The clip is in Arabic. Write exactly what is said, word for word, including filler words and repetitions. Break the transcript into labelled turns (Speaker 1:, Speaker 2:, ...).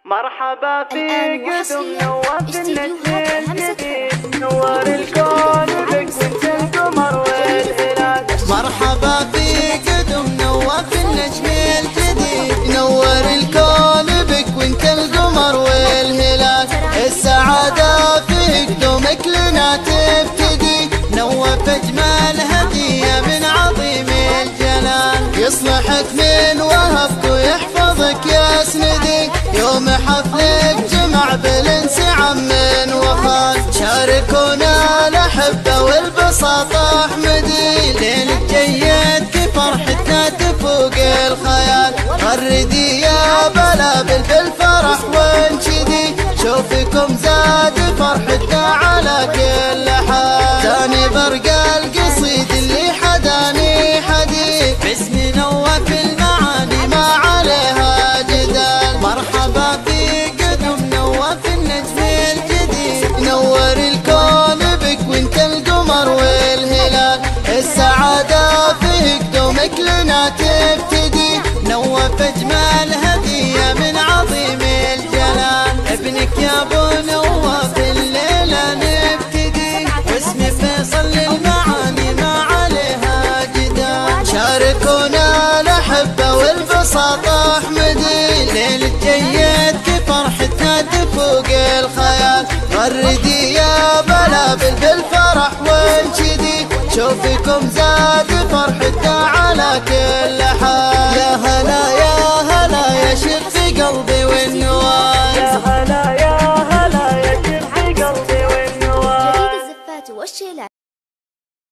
Speaker 1: مرحبا في قدم نواف النجم الجديد، نور الكون بك وانت القمر والهلال.
Speaker 2: مرحبا في قدم نواف النجم الجديد، نور الكون بك وانت القمر والهلال. السعادة في قدومك لنا تبتدي، نواف اجمل هدية من عظيم الجلال. يصلحك من وهبك ويحفظك يا سندي، يوم حفلك جمع بالانسعام من وفال. شاركونا الأحبة والبساطة احمدي، ليلك جيد كفرحتنا تفوق الخيال. غردي يا بلابل بالفرح وانشدي، شوفكم زاد فرحتنا على كل حال. ثاني برق القصيد اللي حداني حديث، باسم نواف المعاني ما عليها جدال. مرحبا في قدم نواف النجم الجديد، نور الكون بك وانت القمر والهلال. السعادة في قدومك لنا تبتدي، نواف اجمل هدية من عظيم الجلال. ابنك يا ابو نواف الليلة نبتدي، واسم فيصل للمعاني ما عليها جدال. شاركونا الأحبة والبساطة احمدي، ليلة جيد كفرحتنا تفوق الخيال. غردي يا بلابل بالفرح وانشدي، شوفكم زاد فرحتنا على كل حال.